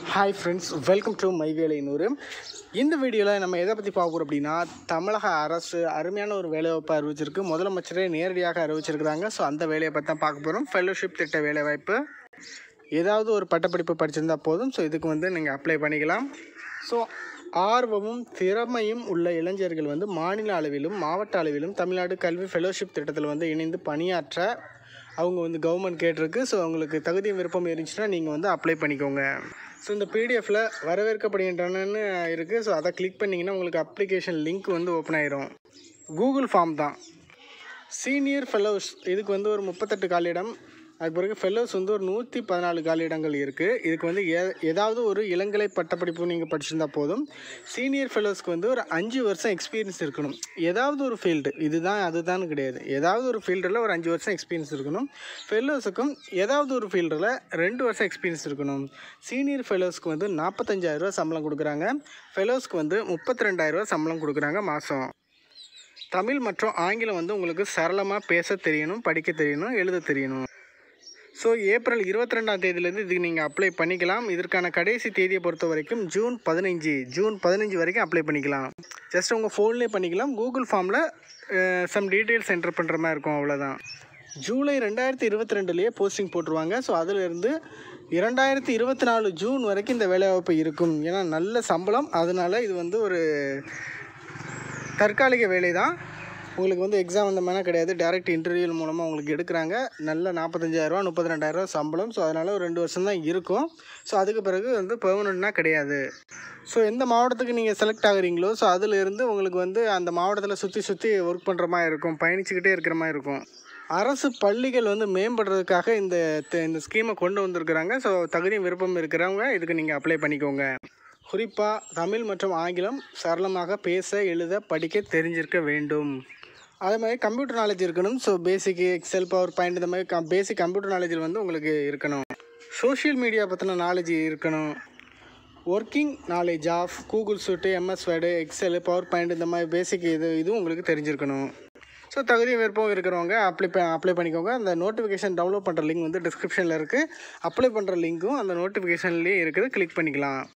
Hi friends, welcome to my வேலை நூறு. இந்த வீடியோவில் நம்ம எதை பற்றி பார்க்க போகிறோம் அப்படின்னா, தமிழக அரசு அருமையான ஒரு வேலைவாய்ப்பு அறிவிச்சிருக்கு. முதலமைச்சரே நேரடியாக அறிவிச்சிருக்கிறாங்க. ஸோ அந்த வேலையை பற்றி தான் பார்க்க போகிறோம். ஃபெல்லோஷிப் திட்ட வேலைவாய்ப்பு. ஏதாவது ஒரு பட்டப்படிப்பு படிச்சிருந்தால் போதும். ஸோ இதுக்கு நீங்கள் அப்ளை பண்ணிக்கலாம். ஸோ ஆர்வமும் திறமையும் உள்ள இளைஞர்கள் மாநில அளவிலும் மாவட்ட அளவிலும் தமிழ்நாடு கல்வி ஃபெல்லோஷிப் திட்டத்தில் இணைந்து பணியாற்ற அவங்க கவர்மெண்ட் கேட்டிருக்கு. ஸோ அவங்களுக்கு தகுதி விருப்பம் இருந்துச்சுன்னா நீங்கள் அப்ளை பண்ணிக்கோங்க. ஸோ இந்த பிடிஎஃப்பில் வரவேற்கப்படுகின்றனன்னு இருக்குது. ஸோ அதை கிளிக் பண்ணிங்கன்னா உங்களுக்கு அப்ளிகேஷன் லிங்க் ஓப்பன் ஆயிரும். கூகுள் ஃபார்ம் தான். சீனியர் ஃபெல்லோஸ் இதுக்கு ஒரு 38 காலியிடம். அது பிறகு ஃபெல்லோஸ் ஒரு 114 காலியிடங்கள் இருக்குது. இதுக்கு ஏதாவது ஒரு இளங்கலை பட்டப்படிப்பு நீங்கள் படிச்சிருந்தால் போதும். சீனியர் ஃபெல்லோஸ்க்கு ஒரு 5 வருஷம் எக்ஸ்பீரியன்ஸ் இருக்கணும். ஏதாவது ஒரு ஃபீல்டு, இதுதான் அதுதான் கிடையாது, ஏதாவது ஒரு ஃபீல்டில் ஒரு 5 வருஷம் எக்ஸ்பீரியன்ஸ் இருக்கணும். ஃபெல்லோஸுக்கும் ஏதாவது ஒரு ஃபீல்டில் 2 வருஷம் எக்ஸ்பீரியன்ஸ் இருக்கணும். சீனியர் ஃபெல்லோஸ்க்கு 45,000 ரூபா சம்பளம் கொடுக்குறாங்க. ஃபெல்லோஸ்க்கு 32,000 ரூபா சம்பளம் கொடுக்குறாங்க மாதம். தமிழ் மற்றும் ஆங்கிலம் உங்களுக்கு சரளமாக பேச தெரியணும், படிக்க தெரியணும், எழுத தெரியணும். ஸோ ஏப்ரல் 22ஆம் தேதியிலேருந்து இதுக்கு நீங்கள் அப்ளை பண்ணிக்கலாம். இதற்கான கடைசி தேதியை பொறுத்த வரைக்கும் ஜூன் 15 வரைக்கும் அப்ளை பண்ணிக்கலாம். ஜஸ்ட் உங்கள் ஃபோன்லேயே பண்ணிக்கலாம். கூகுள் ஃபார்மில் சம் டீட்டெயில்ஸ் என்டர் பண்ணுற மாதிரி இருக்கும், அவ்வளோதான். ஜூலை 2022லேயே போஸ்டிங் போட்டுருவாங்க. ஸோ அதிலிருந்து 2024 ஜூன் வரைக்கும் இந்த வேலைவாய்ப்பு இருக்கும். ஏன்னா நல்ல சம்பளம், அதனால் இது ஒரு தற்காலிக வேலை தான். உங்களுக்கு எக்ஸாம் அந்த மாதிரிலாம் கிடையாது. டைரக்ட் இன்டர்வியூ மூலமாக உங்களுக்கு எடுக்கிறாங்க. நல்ல 45,000 32,000 சம்பளம். ஸோ அதனால் ஒரு 2 வருஷம் தான் இருக்கும். ஸோ அதுக்கு பிறகு பெர்மனெண்ட்னா கிடையாது. ஸோ எந்த மாவட்டத்துக்கு நீங்கள் செலக்ட் ஆகுறீங்களோ ஸோ அதிலிருந்து உங்களுக்கு அந்த மாவட்டத்தில் சுற்றி ஒர்க் பண்ணுற மாதிரி இருக்கும், பயணிச்சுக்கிட்டே இருக்கிற மாதிரி இருக்கும். அரசு பள்ளிகள் மேம்படுறதுக்காக இந்த ஸ்கீமை கொண்டு வந்திருக்கிறாங்க. ஸோ தகுதி விருப்பம் இருக்கிறவங்க இதுக்கு நீங்கள் அப்ளை பண்ணிக்கோங்க. குறிப்பாக தமிழ் மற்றும் ஆங்கிலம் சரளமாக பேச எழுத படிக்க தெரிஞ்சிருக்க வேண்டும். அதே மாதிரி கம்ப்யூட்டர் நாலேஜ் இருக்கணும். ஸோ பேசிக் எக்ஸல், பவர் பாயிண்ட் இந்த மாதிரி பேசிக் கம்ப்யூட்டர் நாலேஜில் உங்களுக்கு இருக்கணும். சோஷியல் மீடியா பற்றின நாலேஜ் இருக்கணும். Working knowledge of Google suite, MS word, excel, power point இந்த மாதிரி பேசிக் இதுவும் உங்களுக்கு தெரிஞ்சிருக்கணும். ஸோ தகுதி விருப்பம் இருக்கிறவங்க அப்ளை பண்ணிக்கோங்க. அந்த நோட்டிஃபிகேஷன் டவுன்லோட் பண்ணுற லிங்க் டிஸ்கிரிப்ஷனில் இருக்குது. அப்ளை பண்ணுற லிங்க்கும் அந்த நோட்டிஃபிகேஷன்லேயே இருக்குது, கிளிக் பண்ணிக்கலாம்.